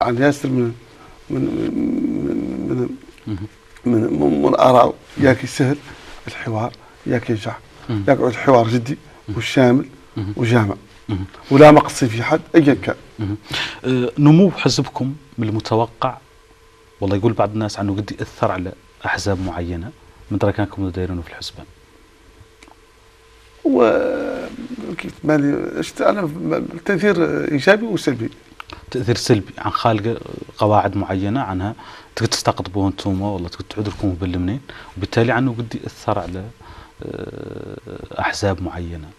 عن ياسر من من من آراء، ياك سهل الحوار، ياك ينجح، ياك الحوار جدي والشامل وجامع ولا مقصي في حد أيا كان. نمو حزبكم من المتوقع، والله يقول بعض الناس عنه قد يأثر على أحزاب معينة من كانكم دايرينه في الحسبان. وكيف مالي أنا التأثير إيجابي وسلبي. تأثير سلبي عن خالق قواعد معينة عنها تقدر تستقطبوها انتم والله تقدر تعذركم بالمنين، وبالتالي عنه قد يأثر على أحزاب معينة.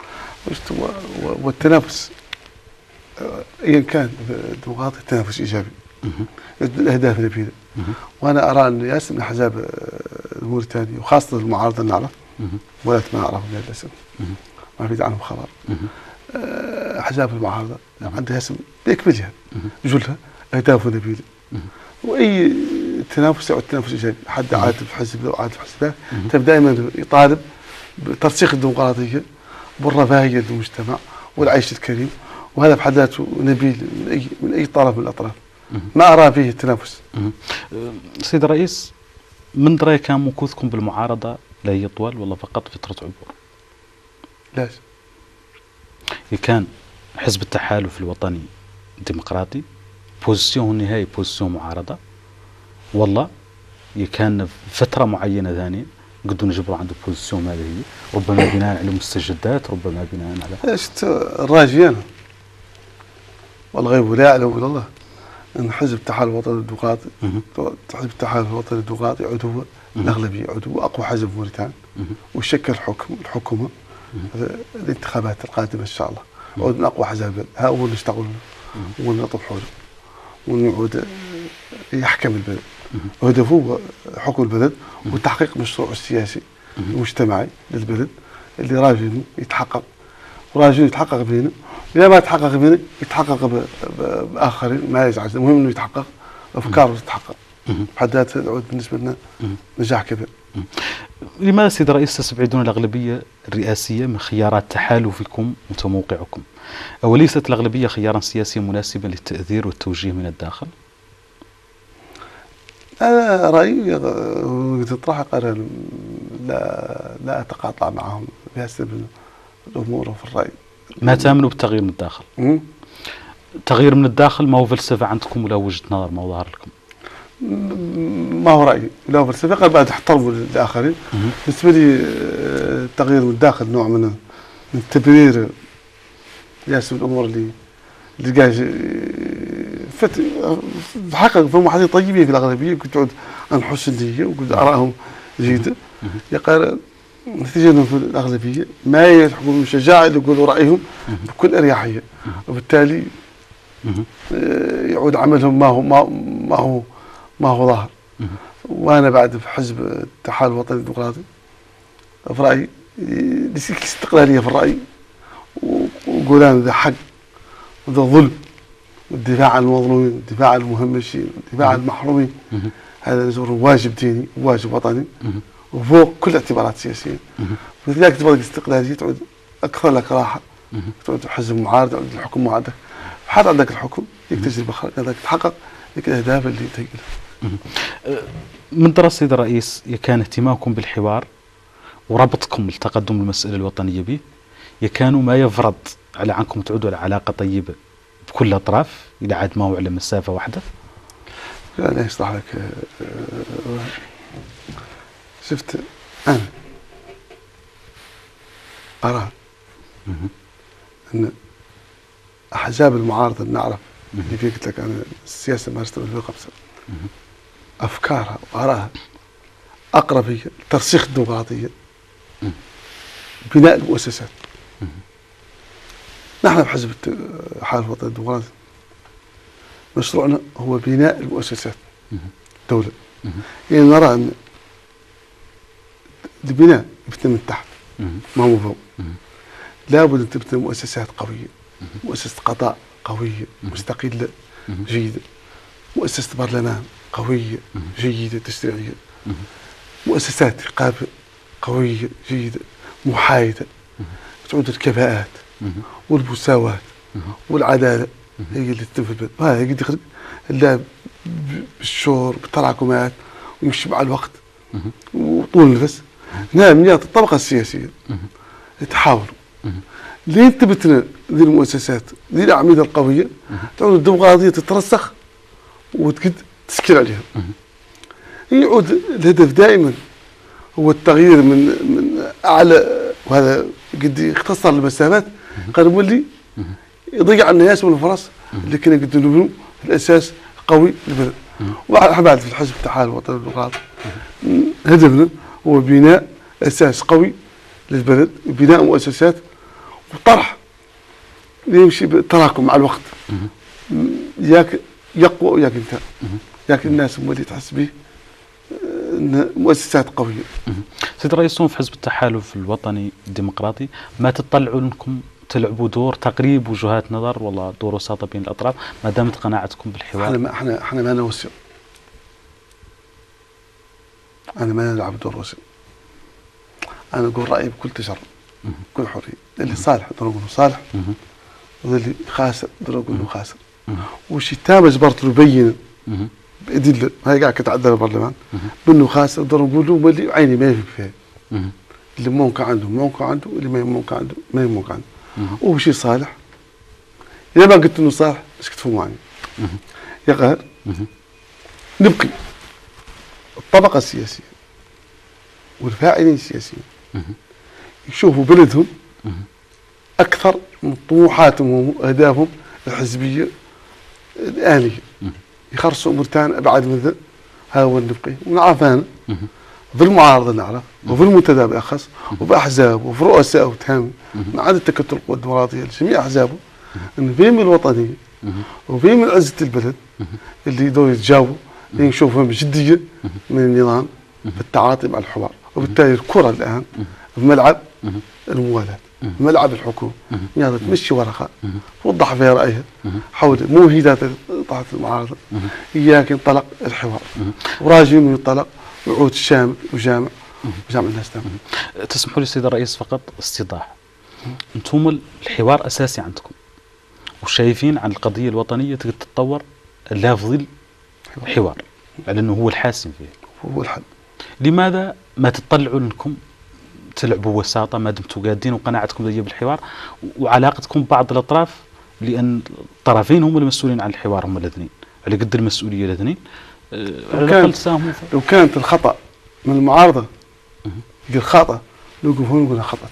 والتنافس ايا كان الديمقراطي التنافس ايجابي، الاهداف نبيله. وانا ارى ان ياسر من احزاب موريتانيا وخاصه المعارضه اللي نعرف ولا ما نعرفهم للاسف، ما في عنهم خبر. احزاب المعارضه عندها اسم باكملها جلها اهداف نبيله، واي تنافس يعد تنافس ايجابي. حد عاد في حزب او عاد في حزبه دائما يطالب بترسيخ الديمقراطيه والرفاهيه للمجتمع والعيش الكريم، وهذا بحد ذاته نبيل من اي طرف من الاطراف. ما ارى فيه التنافس. سيد الرئيس، من رأي كان مكوثكم بالمعارضه لا يطول ولا فقط فتره عبور؟ لاش كان حزب التحالف الوطني الديمقراطي بوزيسيون نهائي بوزيسيون معارضه، والله كان فتره معينه ثانيه قدوا نجبروا عنده بوزيسيون هذه هي، ربما بناء على مستجدات، ربما بناء على شفت الراجيان والغيب لا يعلم الا الله ان حزب التحالف الوطني الديمقراطي، حزب التحالف الوطني الديمقراطي عدو الاغلبيه، عدو اقوى حزب في موريتانيا، وشكل الحكومه الانتخابات القادمه ان شاء الله، عود من اقوى حزب. ها هو اللي اشتغل ونطب حوله ونعود يحكم البلد، وهدفه هو حكم البلد وتحقيق مشروع السياسي المجتمعي للبلد اللي راجل يتحقق، وراجل يتحقق بينه. إذا ما تحقق بينه يتحقق بآخرين، ما يزعج، المهم إنه يتحقق، أفكاره تتحقق، بحد ذاتها تعود بالنسبة لنا نجاح كبير. لماذا سيد الرئيس تستبعدون الأغلبية الرئاسية من خيارات تحالفكم وتموقعكم؟ أوليست الأغلبية خيارا سياسيا مناسبا للتأثير والتوجيه من الداخل؟ أنا رأيي تطرح أنا لا أتقاطع معهم بحسب الأمور وفي الرأي. ما تأمنوا بالتغيير من الداخل؟ تغيير من الداخل ما هو فلسفة عندكم ولا وجهة نظر ما هو ظاهر لكم؟ ما هو رأيي لا هو فلسفة، قال بعد احترموا الآخرين. بالنسبة لي التغيير من الداخل نوع من التبرير ياسر الأمور اللي قاعد حقق فهم حاجة طيبة في الأغلبية، كنت تعود عن حسن نية وكنت أراهم جيدة. يقال نتيجة في الأغلبية ما يلحقون الشجاعة اللي يقولوا رأيهم بكل أريحية، وبالتالي يعود عملهم ما هو ظاهر. وأنا بعد في حزب التحالف الوطني الديمقراطي في رأيي ليس استقلالية في الرأي، وقول أنا ذا حق وذا ظلم، والدفاع عن المظلومين، والدفاع عن المهمشين، والدفاع عن المحرومين، هذا نزور واجب ديني وواجب وطني وفوق كل الاعتبارات السياسية. ولذلك تبغى الاستقلالية تعود أكثر لك راحة، تعود حزب معارض، تعود الحكم معارض، حتى عندك الحكم لك تجربة خارج تحقق لك الأهداف اللي تهيئ. من دراسة سيد الرئيس كان اهتمامكم بالحوار وربطكم لتقدم المسألة الوطنية به يكانوا ما يفرض على عنكم تعودوا على علاقة طيبة بكل الأطراف إلى عاد ما هو على مسافة واحدة؟ لا يصلح لك. شفت أنا أرى أن أحزاب المعارضة اللي نعرف اللي في قلت لك أنا السياسة مارستها من 2005 أفكارها وآرائها أقرب هي ترسيخ الديمقراطية، بناء المؤسسات. نحن بحزب التحالف الوطني الديمقراطي مشروعنا هو بناء المؤسسات الدولة. يعني نرى أن البناء يبتدأ من تحت ما هو فوق. لابد أن تبني مؤسسات قوية، مؤسسة قضاء قوية مستقلة جيدة، مؤسسة برلمان قوية جيدة تشريعية، مؤسسات رقابة قوية جيدة محايدة، تعود الكفاءات والمساواة والعدالة هي اللي تتم في البلد، وهذا يقدر يخرج اللاعب بالشعور بالتراكمات ويمشي مع الوقت وطول النفس. هنا من الطبقة السياسية يتحاولوا لين تبتنا ذي المؤسسات ذي الأعمدة القوية تعود الديمقراطية تترسخ وتقد تسكر عليها. يعود الهدف دائما هو التغيير من أعلى، وهذا قد يختصر المسافات قد يولي يضيع الناس والفرص اللي كنا قد نبنوا الأساس قوي للبلد. وبعد في الحزب التحالف الوطني الديمقراطي هدفنا هو بناء أساس قوي للبلد، بناء مؤسسات وطرح يمشي بالتراكم مع الوقت، ياك يقوى وياك انت، ياك الناس هم اللي تحس به مؤسسات قويه. سيد الرئيس، في حزب التحالف الوطني الديمقراطي ما تطلعوا انكم تلعبوا دور تقريب وجهات نظر والله دور وساطه بين الاطراف ما دامت قناعتكم بالحوار؟ احنا ما نوسع، انا ما نلعب دور وسيط. انا اقول رايي بكل تجرد بكل حريه، اللي صالح نقول له صالح واللي خاسر نقول له خاسر. وشي تام جبرت له يبين بادله، هاي قاعد كتعدل البرلمان بانه خاسر نقدر نقول له واللي عيني ما يفهم فيها. اللي ممكن عنده ممكن عنده، اللي ما ممكن عنده ما ممكن عنده. وشي صالح اذا ما قلت انه صالح ايش كتفهموا عني؟ يا قهر نبقي الطبقه السياسيه والفاعلين السياسيين يشوفوا بلدهم اكثر من طموحاتهم واهدافهم الحزبيه الانيه، يخرصوا امور ثانيه ابعد من ذا. هذا هو النبقي. ونعرف انا في المعارضه نعرف وفي المنتدى بالاخص وباحزابه وفي رؤسائه وتهامي مع عدد التكتل القوى الديمقراطيه لجميع احزابه انه في من الوطنيه وفي من عزه البلد اللي دول يتجاوبوا يشوفوا بجديه من النظام في التعاطي مع الحوار. وبالتالي الكره الان في ملعب الموالاه، في ملعب الحكومه، يعني تمشي ورقه توضح فيها رايها حول ممهدات طاعه المعارضه. اياك ينطلق الحوار وراجل ينطلق وعود شامل وجامع الناس تمام. تسمحوا لي سيد الرئيس فقط استيضاح، انتم الحوار اساسي عندكم وشايفين عن القضيه الوطنيه تتطور لا في ظل الحوار لانه هو الحاسم فيه، هو الحل. لماذا ما تطلعوا انكم تلعبوا وساطه ما دمتوا قادين وقناعتكم ذي بالحوار وعلاقتكم ببعض الاطراف، لان الطرفين هم المسؤولين عن الحوار، هم الاثنين على قد المسؤوليه الاثنين. لو كانت الخطا من المعارضه يقول خطا نوقف هون نقول خطأت.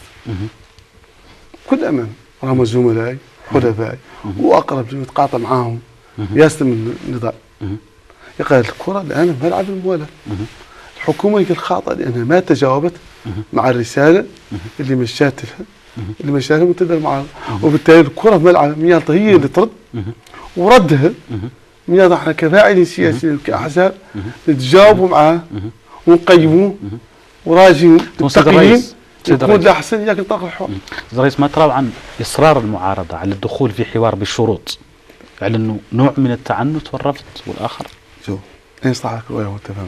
بكل امان رغم زملائي حلفائي واقرب اللي نتقاطع معاهم يستلم النضال. يقال الكره الان في ملعب الموالاه. الحكومه يقول خاطئه لانها ما تجاوبت مع الرساله اللي مشاتها منتدى المعارضه، وبالتالي الكره في ملعب ميالطه هي اللي ترد وردها. ميالطه احنا كفاعلين سياسيين كاحزاب نتجاوبوا معاه ونقيموه وراجعين التقييم يكون الاحسن اياك نطلق الحوار. سيد الرئيس، ما ترى عن اصرار المعارضه على الدخول في حوار بالشروط على انه نوع من التعنت والرفض والاخر؟ شوف لا يصلح لك الرؤيه والتفاهم.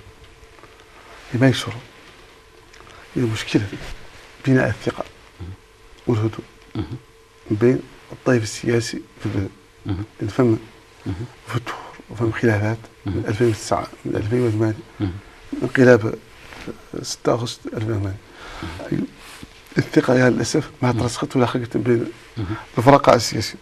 ما يشرب. هي المشكله بناء الثقه والهدوء بين الطيف السياسي في البلد. نفهم فتور وفهم خلافات من 2009 من 2008 انقلاب 6 أغسطس 2008. الثقه يا للاسف ما ترسخت ولا خلقت بين الفرقاء السياسيين.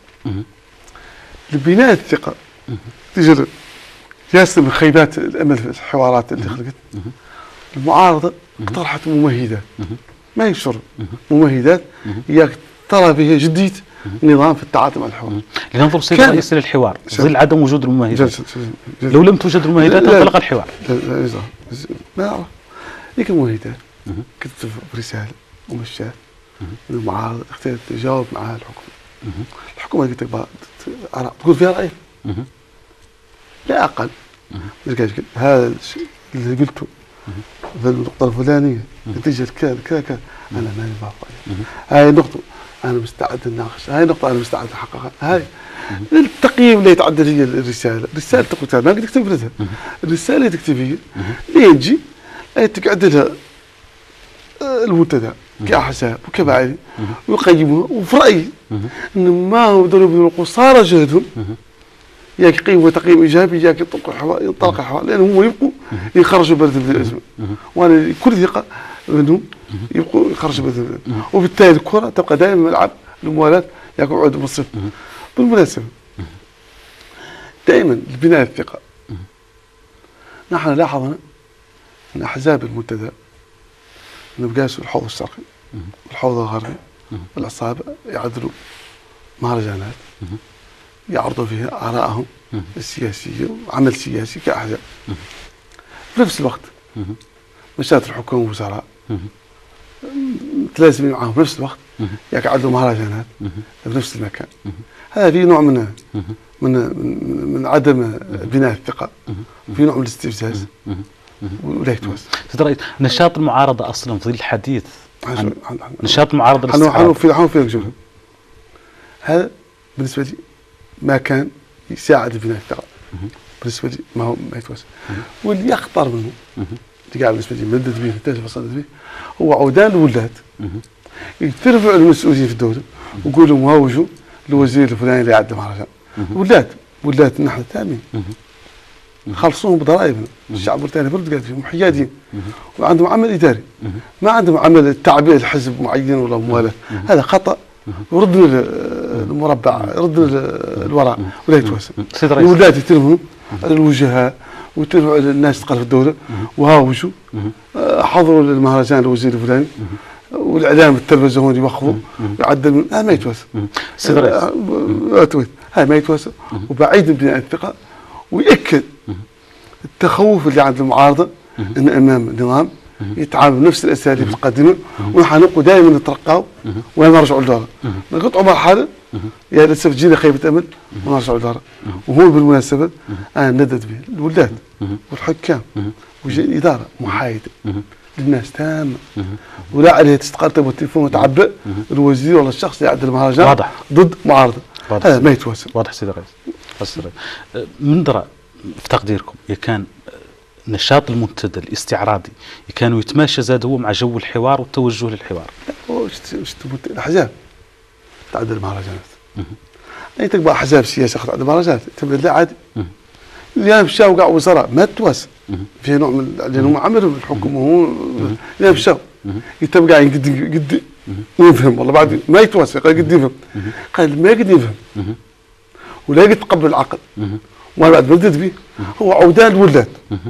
لبناء الثقه تجرب ياسر من خيبات الامل في الحوارات اللي خلقت. المعارضه اقترحت ممهدات ما يشر ممهدات اياك ترى فيها جديه النظام في التعاطي مع الحوار. لننظر سيد الرئيس للحوار ظل عدم وجود الممهدات. لو لم توجد الممهدات انطلق الحوار. لا ما اعرف ذيك الممهدات كتبت رساله ومشات المعارضه اختارت تجاوب معها الحكومه. الحكومه قلت لك تقول فيها رايك لا اقل. هذا الشيء اللي قلته في النقطه الفلانيه نتيجه كذا كذا كذا انا ماني موافق. هاي النقطه انا مستعد نناقش، هاي النقطه انا مستعد احققها. هاي التقييم اللي يتعدل هي الرساله تقول ما بدك تفرزها. الرساله اللي تكتبيها لين تجي تقعد لها المنتدى كأحزاب وكبعث ويقيموها، وفي رأيي أن ما هو يبذلوا قصارى جهدهم ياك يقيم وتقييم إيجابي ياك ينطلق الحوار لأنهم هم يبقوا يخرجوا بلد من الأزمة، وأنا كل ثقة منهم يبقوا يخرجوا بلد من الأزمة، وبالتالي الكرة تبقى دائما ملعب الموالاة يكون عود مصرف. بالمناسبة دائما لبناء الثقة نحن لاحظنا أن أحزاب المنتدى نبقاسوا الحوض الشرقي والحوض الغربي والعصابة يعدلوا مهرجانات يعرضوا فيها آرائهم السياسية وعمل سياسي كأحزاب. في نفس الوقت مشات الحكومة والوزراء متلازمين معهم في نفس الوقت يعدلوا مهرجانات في نفس المكان. هذا في نوع من عدم بناء الثقة، في نوع من الاستفزاز ولا يتوسع. ترى نشاط المعارضة أصلا في ظل الحديث عن نشاط المعارضة حنو في جملة هذا بالنسبة لي ما كان يساعد بناء الثقة، بالنسبة لي ما يتوسع. واللي أخطر منه اللي قاعد بالنسبة لي مدد به نتاج فصلت به هو عودان الولاد يترفعوا المسؤولين في الدولة ويقولوا مهاوجوا الوزير الفلاني اللي يعدل مهرجان. ولاد نحن تامين خلصوهم بضرائبنا، الشعب الموريتاني برد قاعد فيهم حيادين وعندهم عمل اداري، ما عندهم عمل تعبئه لحزب معين ولا موالاه، هذا خطا يردنا المربع يردنا الوراء ولا يتوسع. الولاد يترموا على الوجهاء ويترموا على الناس تقال في الدوله وهاوجوا حضروا المهرجان الوزير الفلاني والاعلام التلفزيوني يوخفوا ويعدل. هذا ما يتوسع. هذا ما يتوسع وبعيد من بناء الثقه، ويأكد التخوف اللي عند المعارضة أن أمام النظام يتعامل بنفس الأساليب القادمة، ونحن نبقوا دائما نترقاو ونرجعوا لدارنا. نقطعوا مرحلة يا للأسف جينا خيبة أمل ونرجعوا لدارنا. وهو بالمناسبة أنا ندد به الولاد والحكام والإدارة محايدة للناس تامة، ولا عليه تستقطب والتليفون وتعبئ الوزير ولا الشخص يعدل المهرجان واضح ضد معارضة. هذا ما يتوسع. واضح سيدي الرئيس. من درى في تقديركم كان نشاط المنتدى الاستعراضي كانوا يتماشى زاد هو مع جو الحوار والتوجه للحوار؟ الأحزاب تعدل المهرجانات يعني تبقى أحزاب سياسة تعدل المهرجانات تبقى لا عادي. اللي مشاو قاع وزراء ما تواسى في نوع من لأنهم عملوا الحكم وهو اللي مشاو يتبقى قد يفهم والله بعد ما يتواسى قال قد يفهم قال ما قد يفهم ولا قد تقبل العقل وانا بعد بدت به هو عودان الولاد.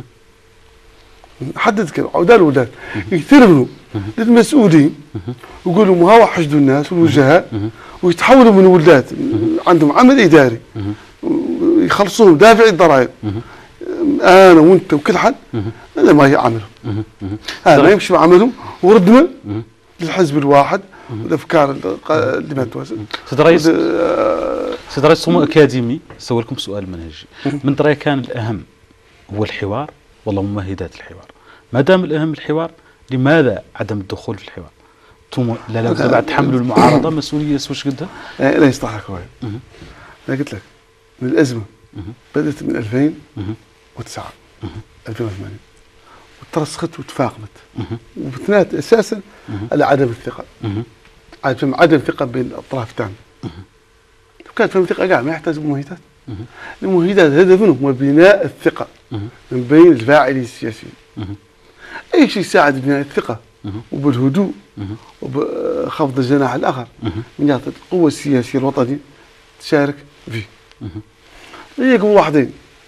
حدد كده عودان الولاد يثربوا للمسؤولين ويقولوا ما هو حشدوا الناس والوجهاء ويتحولوا من ولاد عندهم عمل اداري يخلصوهم دافعي الضرائب انا وانت وكل حد. هذا ما هي عملهم، هذا ما يمشي بعملهم وردنا للحزب الواحد والافكار اللي ما توازن. سيد رئيس صمو اكاديمي سوي لكم سؤال منهجي، من رأيك كان الاهم هو الحوار ولا ممهدات الحوار؟ ما دام الاهم الحوار لماذا عدم الدخول في الحوار؟ انتم لا بعد تحملوا المعارضه مسؤوليه واش قدها؟ لا يستحق هواي. انا قلت لك من الازمه بدات من 2009 2008 وترسخت وتفاقمت وبتنات اساسا على عدم الثقه، عدم الثقه بين الاطراف الثانيه. كانت فهم ثقه قاع ما يحتاج ممهدات. الممهدات هدفهم هو بناء الثقه من بين الفاعلين السياسيين. اي شيء يساعد بناء الثقه وبالهدوء وبخفض الجناح الاخر من جهه القوه السياسيه الوطنيه تشارك فيه. هي قوه واحدين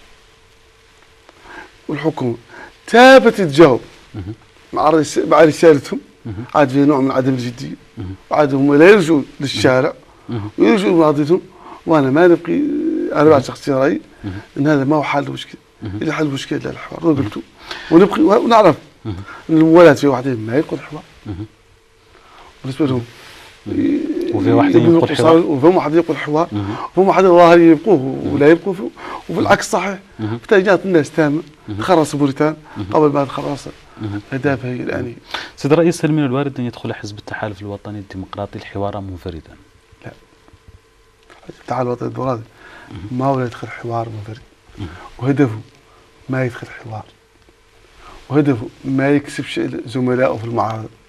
والحكومه تابت تجاوب مع رسالتهم، عاد في نوع من عدم الجديه، وعاد هم لا يرجعوا للشارع ويرجعوا لماضيتهم. وانا ما نبقي انا بعد شخصيا رايي ان هذا ما هو حل المشكله، اللي حل المشكله لا الحوار قلتوا ونبقي ونعرف ان الموالاة في واحدين ما يبقوا الحوار بالنسبه لهم، وفي واحد يبقوا الحوار وفهم واحد يبقوا الحوار وفهم واحد ظاهر يبقوه ولا يبقوا وفي العكس صحيح. بالتالي جات الناس تامه تخرص موريتان قبل ما تخرص اهدافها هي الانيه. سيد الرئيس، هل من الوارد ان يدخل حزب التحالف الوطني الديمقراطي الحوار منفردا؟ لا، حزب التحالف الوطني الديمقراطي ما هو يدخل حوار منفرد، وهدفه ما يدخل حوار، وهدفه ما يكسبش زملائه في المعارضه،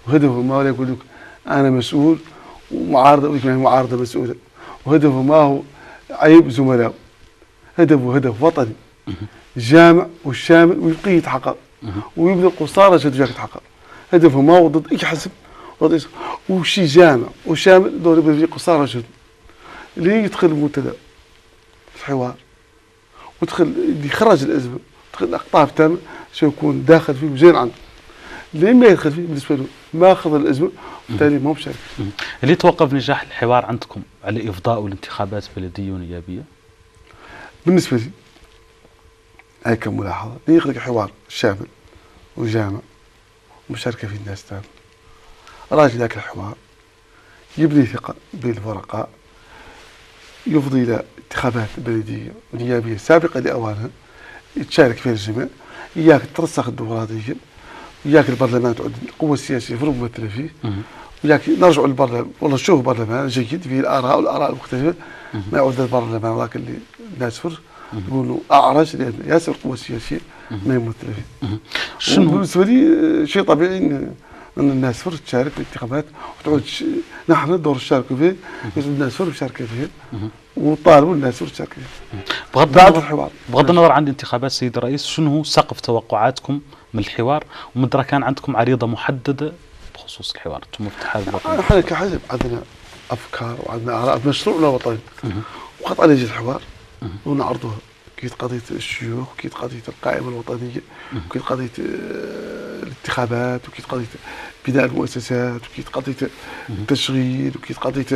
وهدفه ما هو يقول لك انا مسؤول ومعارضه ويكون معارضه مسؤوله، وهدفه ما هو عيب زملائه، هدفه هدف وطني جامع والشامل ويبقي يتحقق ويبذل قصارى جهد فيها يتحقق. هدفه ما هو ضد اي حزب ضد وشي جامع وشامل دور يبذل فيه قصارى جهد اللي يدخل المنتدى الحوار ويدخل يخرج الازمه، يدخل الاقطاب تامه سيكون داخل فيه وزين عنه. اللي ما يدخل فيه بالنسبه له ما اخذ الازمه وبالتالي ما هو مشارك. اللي توقف نجاح الحوار عندكم على افضاء الانتخابات بلديه ونيابيه؟ بالنسبه لي هاي كملاحظه يخلق حوار شامل وجامع ومشاركه فيه الناس تامه. راجل ذاك الحوار يبني ثقه بين الورقاء، يفضي الى انتخابات بلديه ونيابيه سابقه لاوانها يتشارك فيها الجميع، اياك ترسخ الديمقراطيه، وياك البرلمان تعد القوه السياسيه في ممثله فيه، وياك نرجعوا للبرلمان والله نشوف برلمان جيد فيه الاراء والاراء المختلفه، ما يعود البرلمان ذاك اللي الناس فر يقولوا اعرج لان ياسر القوه السياسيه ما يمثل فيه. شنو بالنسبه لي شيء طبيعي ان الناس فر تشارك في الانتخابات وتعود نحن دور نشاركوا فيه، الناس فر يشاركوا فيه وطالبوا الناس فر تشارك فيه. بغض النظر عن انتخابات سيد الرئيس، شنو هو سقف توقعاتكم من الحوار؟ ومن درا كان عندكم عريضه محدده بخصوص الحوار انتم في الاتحاد الوطني؟ احنا كحزب عندنا افكار وعندنا اراء في مشروعنا الوطني وقطعا يجي الحوار ونعرضها. كيت قضيه الشيوخ، وكيت قضيه القائمه الوطنيه، وكيت قضيه الانتخابات، وكيت قضيه بناء المؤسسات، وكيت قضيه التشغيل، وكيت قضيه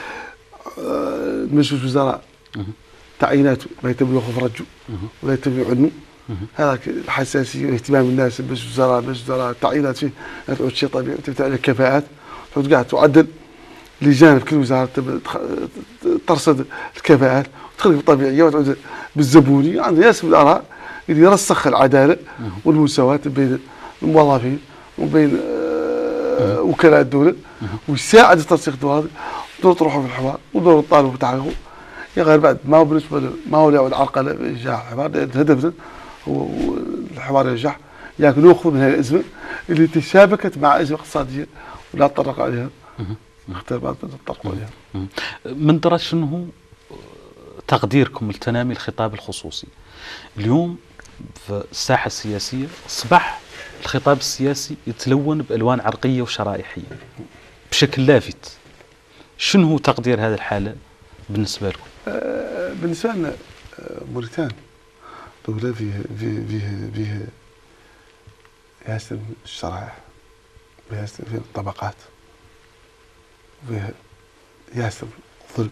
مجلس الوزراء تعيينات ما يتم ياخذ رجو ولا يتم يعنوا. هذاك الحساسيه واهتمام الناس بمجلس الوزراء التعيينات فيه تعود شيء طبيعي، تبدا على كفاءات، تعود قاعد تعدل لجان في كل وزاره ترصد الكفاءات وتخلق طبيعيه وتعود بالزبوني. عندنا ياسر الاراء اللي يرسخ العداله والمساواه بين الموظفين وبين وكلاء الدوله ويساعد في ترسيخ الدور. دور تروحوا في الحوار ودور الطالب بتحقيقه يا غير بعد ما هو بالنسبه ما هو يعود عرقله بنجاح الحوار، لان هدفنا هو الحوار ينجح، لكن ناخذ من هذه الازمه اللي تشابكت مع ازمه اقتصاديه ولا تطرق عليها نختار بعض الطرق عليها. من درا شنو هو تقديركم لتنامي الخطاب الخصوصي؟ اليوم في الساحه السياسيه اصبح الخطاب السياسي يتلون بالوان عرقيه وشرائحيه بشكل لافت. شنو هو تقدير هذه الحاله بالنسبه لكم؟ بالنسبه لنا موريتانيا دوله فيها ياسر الشرائح، ياسر الطبقات، فيها ياسر الظلم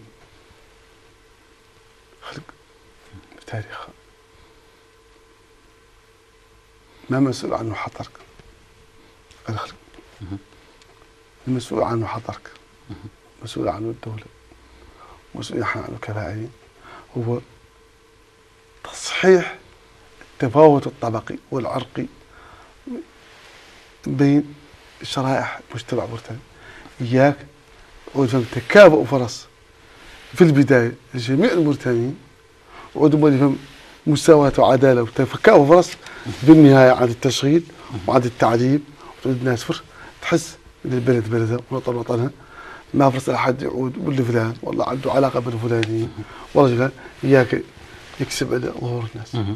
خلق في تاريخها ما مسؤول عنه حضرك الخلق، المسؤول عنه حضرك، مسؤول عنه الدولة، مسؤول عنه الكفاءين، هو تصحيح التفاوت الطبقي والعرقي بين شرائح مجتمع موريتاني. إياك وفهم تكافؤ فرص في البداية لجميع الموريتانيين، وعندما يفهم مساواة وعدالة وتكافؤ فرص بالنهاية عند التشغيل وعند التعليم، وتعود الناس تحس ان البلد بلدها والوطن وطنها، ما فرص احد يعود يقول لفلان والله عنده علاقه بالفلانيين ورجل اياك يكسب على ظهور الناس.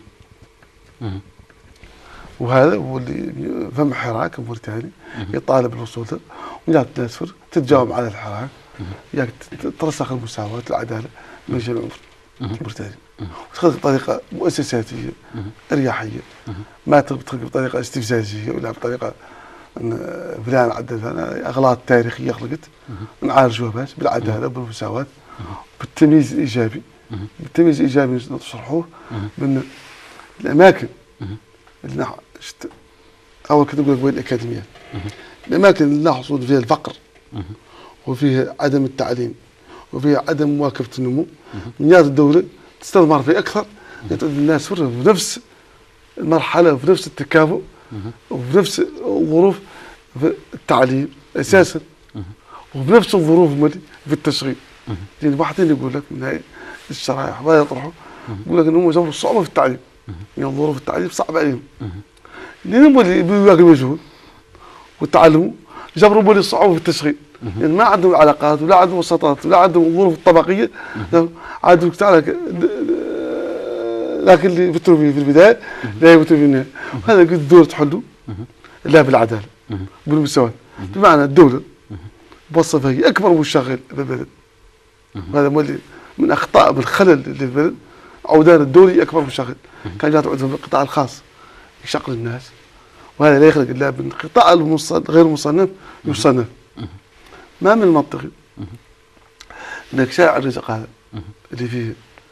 وهذا هو اللي فم حراك موريتاني يطالب بالوصول له، وياك الناس تتجاوب على الحراك، اياك ترسخ المساواه العداله من جميع موريتانيا وتخلق بطريقه مؤسساتيه اريحيه، ما تخلق بطريقه استفزازيه ولا بطريقه ان فلان عدل فلان. اغلاط تاريخيه خلقت نعالجوها باش بالعداله بالمساواه بالتمييز الايجابي. بالتمييز الايجابي نشرحوه من الاماكن اللي اول كنت نقول لك وين الاكاديميات، الاماكن اللي نحصل فيها الفقر وفيها عدم التعليم وفيها عدم مواكبه النمو، من يد الدوله تستثمر فيه اكثر، تعود الناس في نفس المرحله وفي نفس التكافؤ وفي نفس الظروف في التعليم اساسا وفي نفس الظروف في التشغيل. يعني واحد يقول لك من هاي الشرائح ما يطرحوا يقول لك انهم جابوا صعوبه في التعليم، يعني ظروف التعليم صعبه عليهم، لان هم اللي بيواجهوا المجهول والتعلموا جبروا لي الصعوبة في التشغيل، يعني ما عندهم علاقات ولا عندهم وساطات ولا عندهم ظروف طبقية، عندهم تعالى لكن اللي يفتروا فيه في البداية لا يفتروا فيه النهاية. وهذا قد الدولة تحله لا بالعدالة بالمساواة، بمعنى الدولة بوصفها هي أكبر مشغل بالبلد، وهذا من أخطاء من خلل اللي في البلد. عودان الدولي أكبر مشغل، كان جات عندهم القطاع الخاص يشغل الناس، وهذا لا يخلق إلا من القطاع غير المصنف يصنف. ما من المنطقي انك شارع الرزق هذا اللي فيه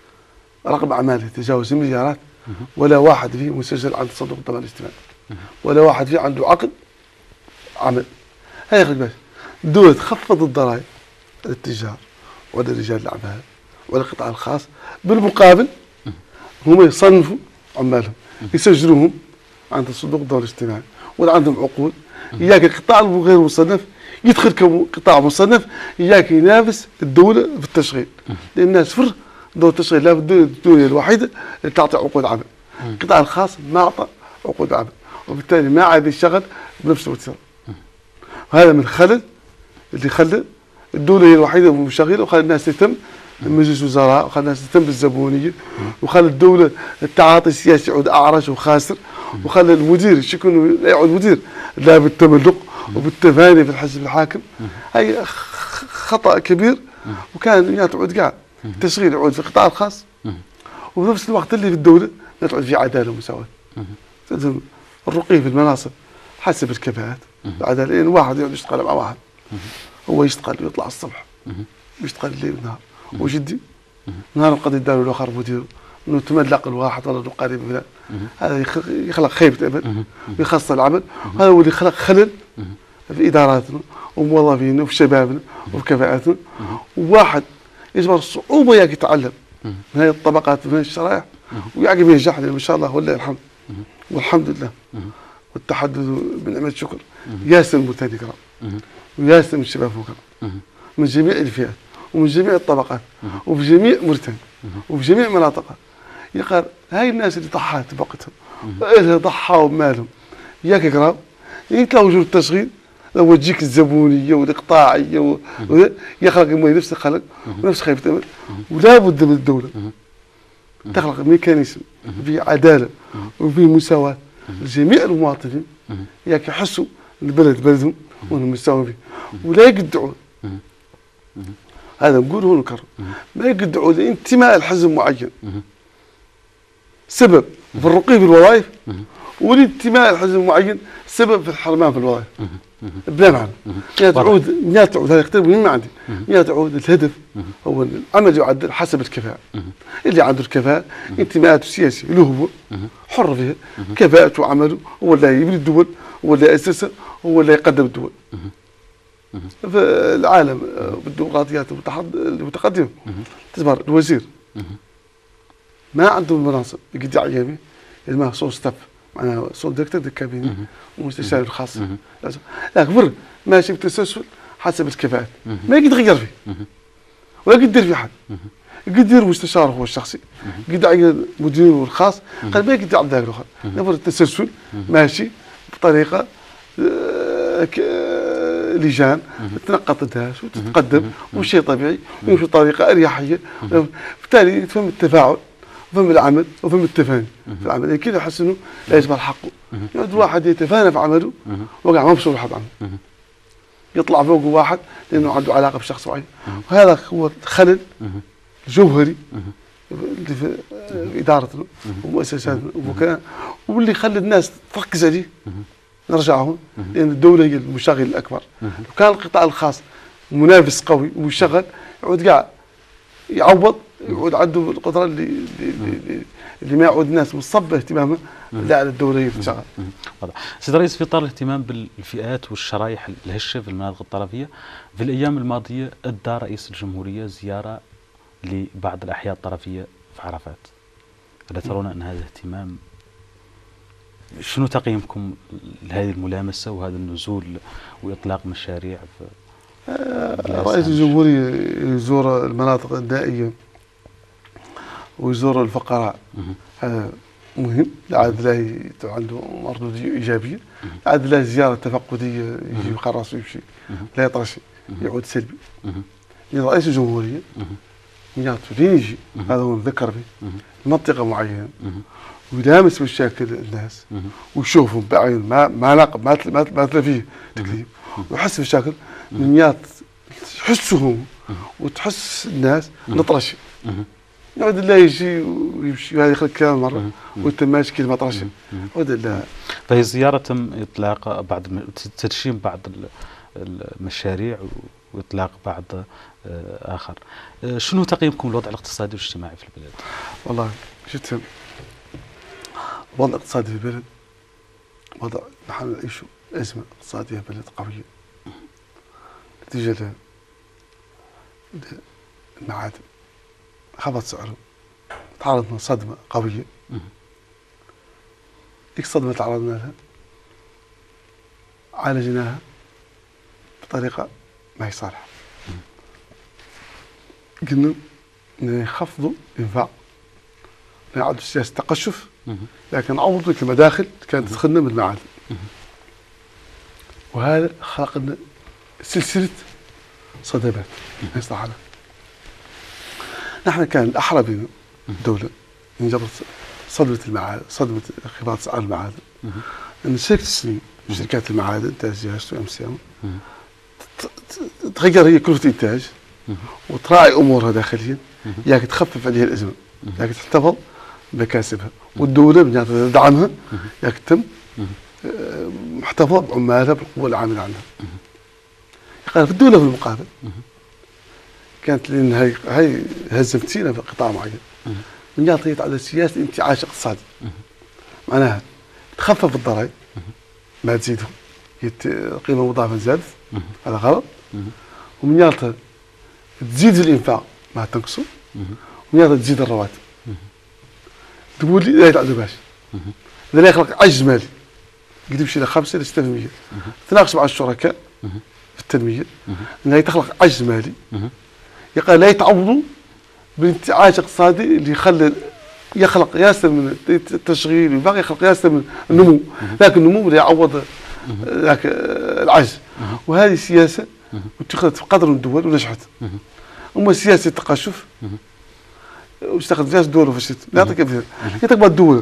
رقم اعماله يتجاوز المليارات ولا واحد فيه مسجل عند صندوق الضمان الاجتماعي، ولا واحد فيه عنده عقد عمل. هاي يخلق باش الدولة تخفض الضرائب على التجار وعلى رجال الاعمال وعلى القطاع الخاص، بالمقابل هم يصنفوا عمالهم يسجلوهم عند صندوق الضمان الاجتماعي ولا عندهم عقود. اياك القطاع غير مصنف يدخل كقطاع مصنف، اياك ينافس الدوله في التشغيل، لان الناس فر دور التشغيل لا الدوله الوحيده اللي تعطي عقود عمل. القطاع الخاص ما اعطى عقود عمل، وبالتالي ما عاد يشتغل بنفس الوتيره. وهذا من خلل اللي خلى الدوله هي الوحيده المشغله، وخلى الناس تهتم بمجلس وزراء، وخلى الناس تهتم بالزبونيه، وخلى الدوله التعاطي السياسي يعود اعرج وخاسر، وخلى المدير يكون لا يعود مدير لا بالتملق وبالتفاني في الحزب الحاكم. هي خطأ كبير، وكان يعود كاع التشغيل يعود في القطاع الخاص، وبنفس الوقت اللي في الدولة تعود في عدالة ومساواة. لازم الرقي في المناصب حسب الكفاءات، العدالة، لأن واحد يقعد يشتغل مع واحد، هو يشتغل ويطلع الصبح ويشتغل الليل والنهار وجدي، نهار قد يدار الآخر مديره انه تملق الواحد ولا قريب فلان، هذا يخلق خيبة امل ويخص العمل، وهذا هو اللي خلق خلل في اداراتنا وموظفينا وفي شبابنا وفي كفاءاتنا. وواحد يجبر صعوبه ياك يتعلم من هذه الطبقات من الشرائح ويعقب ينجح، ما شاء الله ولله الحمد والحمد لله والتحدث بنعمة شكر. ياسر المثاني كرام وياسر من الشباب كرام من جميع الفئات ومن جميع الطبقات وفي جميع موريتانيا وفي جميع مناطقها. يقال هاي الناس اللي ضحت بوقتهم اللي ضحوا بمالهم ياك يا كرام يتلاقوا وجود التشغيل لو تجيك الزبونيه والاقطاعيه يخلق نفس الخلق ونفس خيبه امل. ولا بد من الدوله تخلق ميكانيزم في عداله وفي مساواه لجميع المواطنين، ياك يحسوا البلد بلدهم وانهم مساوين فيه، ولا يقدعون. هذا نقوله ونكرر، ما يقدعوا لانتماء لحزب معين سبب في الرقي في الوظائف، والانتماء لحزب معين سبب في الحرمان في الوظائف. بلا معنى. تعود هذا يختلف مما عندي. تعود الهدف هو العمل يعدل حسب الكفاءة. اللي عنده الكفاءة انتماءاته السياسية له هو حر فيها، كفاءته وعمله هو اللي يبني الدول، هو اللي يأسسها، هو اللي يقدم الدول. في العالم بالديمقراطيات المتقدمة تظهر الوزير ما عنده المناصب يقضي على يمين ما صول ستاف معناها صول دكتور دي كابيني ومستشار الخاص، لكن فر ماشي بتسلسل حسب الكفاءات ما يقدر يغير فيه ولا يقدر في حد، يقدر مستشار هو الشخصي، يقدر على مديره الخاص، قال ما يقدر على ذاك الاخر. نفر التسلسل ماشي بطريقه لجان تنقط الناس وتتقدم وشيء طبيعي ويمشي بطريقه اريحيه، بالتالي يفهم التفاعل وفهم العمل وفهم التفاني في العمل. يعني كذا يحس انه لا يجبر حقه. يقعد الواحد يتفانى في عمله وقع ما بصور حد عنه، يطلع فوقه واحد لانه عنده علاقه بشخص معين، وهذا هو الخلل الجوهري اللي في ادارتنا ومؤسساتنا ومكان، واللي يخلي الناس تركز عليه. نرجع هون لان الدوله هي المشغل الاكبر. لو كان القطاع الخاص منافس قوي ومشغل يعود كاع يعوض، يعود عنده القدره اللي ما يعود الناس مصبه اهتمامه لا على الدوله هي تشتغل. واضح. سيد الرئيس، في اطار الاهتمام بالفئات والشرائح الهشه في المناطق الطرفيه، في الايام الماضيه ادى رئيس الجمهوريه زياره لبعض الاحياء الطرفيه في عرفات. الا ترون ان هذا اهتمام؟ شنو تقييمكم لهذه الملامسه وهذا النزول واطلاق مشاريع في رئيس الجمهوريه يزور المناطق النائيه ويزور الفقراء، هذا مهم، عاد له عنده مردود ايجابيه، عاد له زياره تفقديه يجي يلقى راسو يمشي لا يطرش يعود سلبي. يعني رئيس الجمهوريه من يجي هذا هو نذكر به منطقه معينه ويلامس مشاكل الناس ويشوفهم بعين ما تلا فيه تكذيب ويحس مشاكل من تحسهم وتحس الناس نطرش يعود الله يجي ويمشي وهذا يخلق كلام مره وانت ماشي كلمه طرش يعود الله. فهي زياره تم اطلاق بعض تدشين بعض المشاريع واطلاق بعض اخر. شنو تقييمكم للوضع الاقتصادي والاجتماعي في البلاد؟ والله شفت الوضع الاقتصادي في البلد وضع نحن نعيش ازمه اقتصاديه في البلد قويه نتيجه المعادن خفض سعره، تعرضنا صدمه قويه. ديك الصدمه تعرضنا لها عالجناها بطريقه ما هي صالحه. قلنا نخفضوا الانفاق، نعدوا سياسه تقشف، لكن عوضوا تلك المداخل كانت تدخلنا من المعادن. وهذا خلق لنا سلسله صدمات ما يصلح لها. نحن كان الأحرى بنا الدولة من جبر صدمة المعادن، صدمة انخفاض أسعار المعادن، أن شركة السنين شركات المعادن إنتاج جهاز وأمسيام تغير هي كلفة الإنتاج وتراعي أمورها داخليا، ياك تخفف عليها الأزمة، ياك تحتفظ بمكاسبها، والدولة من تدعمها ياك تم محتفظ بعمالها بالقوة العاملة عندها. قال في الدولة في المقابل كانت لان هي هزمتينا في قطاع معين من يعطيت على سياسه انتعاش اقتصادي، معناها تخفف الضرائب ما تزيدهم، القيمه المضافه زادت هذا غلط، ومن يعطيها تزيد الانفاق ما تنقصه، ومن يعطيها تزيد الرواتب. تقول لي لا يتعدوا باش هذا لا يخلق عجز مالي قد يمشي ل 5 ل 6%. تناقش مع الشركاء في التنميه انها تخلق عجز مالي يقال لا يتعوضوا بانتعاش اقتصادي اللي يخلق ياسر من التشغيل وباقي يخلق ياسر من النمو، لكن النمو لا يعوض ذاك العجز. وهذه سياسه اتخذت في قدر من الدول ونجحت. اما سياسه التقشف واشتغلت فيها الدول وفشلت. نعطيك مثال، تقبل الدول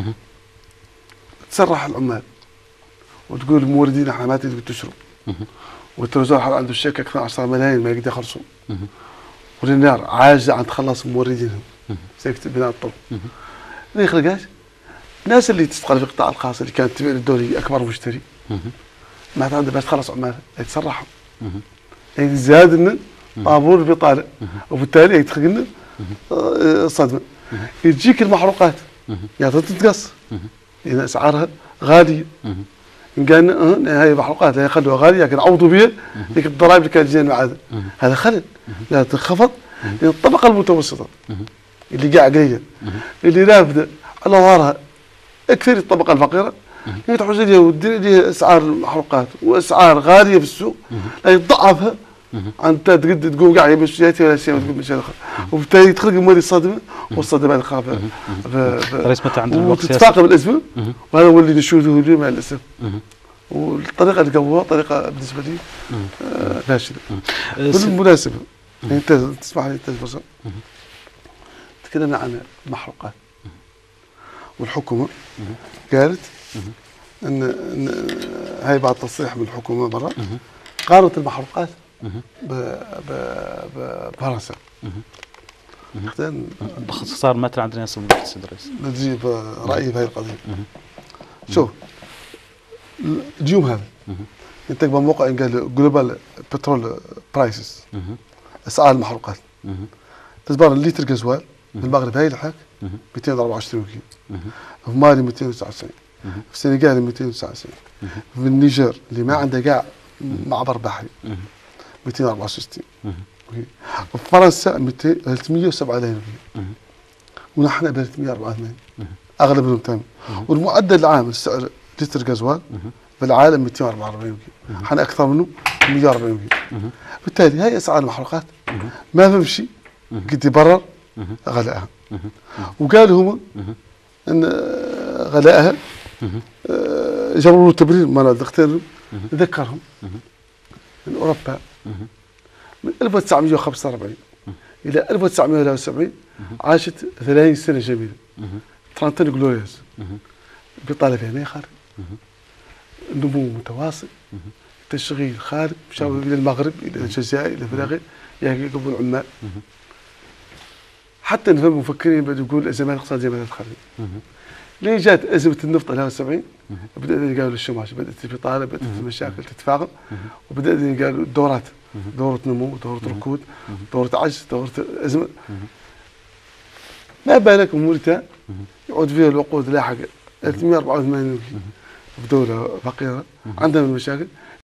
تسرح العمال وتقول الموردين احنا ما تقدروا تشروا، والتوزيع عنده الشركه اكثر من 10 ملايين ما يقدر يخلصوا، والنار عاجزه عن تخلص من موردينهم زي بناء الطرق. ما يخلقهاش. الناس اللي تشتغل في القطاع الخاص اللي كانت تبيع للدولة اكبر مشتري ما عندها باش تخلص عمالها يتسرحوا، يعني زاد لنا طابور البطاله، وبالتالي يدخل لنا صدمه. تجيك المحروقات يعني تتقص لان اسعارها غاليه. إن كان هاي محروقات لا يخلوها غالية لكن عوضوا بها ذيك الضرائب اللي كانت تجينا المعادن. هذا خلل لا تنخفض لأن الطبقة المتوسطة اللي قاعد قليل اللي رافدة على ظهرها أكثر الطبقة الفقيرة هي تحوز لها وتدير لها أسعار المحروقات وأسعار غالية في السوق لا تضعفها عن تقول قاعد يمشياتها ولا شيء وتقول مشي اخر، وبالتالي تخلق المواد الصادمه والصدمات الخافه وتتفاقم الازمه. وهذا هو اللي نشوفه اليوم مع الاسف. والطريقه اللي قبلوها طريقه بالنسبه لي فاشله. بالمناسبه انت تسمح لي فرصه تكلمنا عن المحروقات والحكومه قالت ان هاي بعد تصريح من الحكومه مره قارنت المحروقات بفرنسا. باختصار ما عندنا ناس السيد الرئيس نجيب رايي بهذه القضيه. شوف اليوم هذا انت بموقع قال جلوبال بترول برايسز اسعار المحروقات تزبر الليتر غازوال في المغرب هاي الحاك 224 كيلو، في مالي 299، في السنغال 299، في النيجر اللي ما عنده كاع معبر بحري 264، وفي فرنسا 387 ونحن ب 384 اغلب منهم تام. والمعدل العام لسعر لتر غازوال في العالم 244 احنا اكثر منه 140. بالتالي هاي اسعار المحروقات ما فهمش قد يبرر غلاءها. وقالوا هم ان غلائها جابوا له تبرير مال الدكتور ذكرهم من أوروبا من 1945 إلى 1973 عاشت 30 سنة جميلة 30 جلوريوس بطالة هنا خارج نمو متواصل تشغيل خارج مشاو إلى المغرب إلى الجزائر إلى فلاغي يقبل العمال حتى نفهم المفكرين بدأوا يقول الأزمات الاقتصادية بدأت تخرب لين جات أزمة النفط 73 بدأ قالوا الشماش بدأت البطالة بدأت المشاكل تتفاقم وبدأ قالوا الدورات دورة نمو دورة ركود دورة عجز دورة أزمة ما بالك موريتان يعود فيها الوقود لاحقا 384 بدولة فقيرة عندها من المشاكل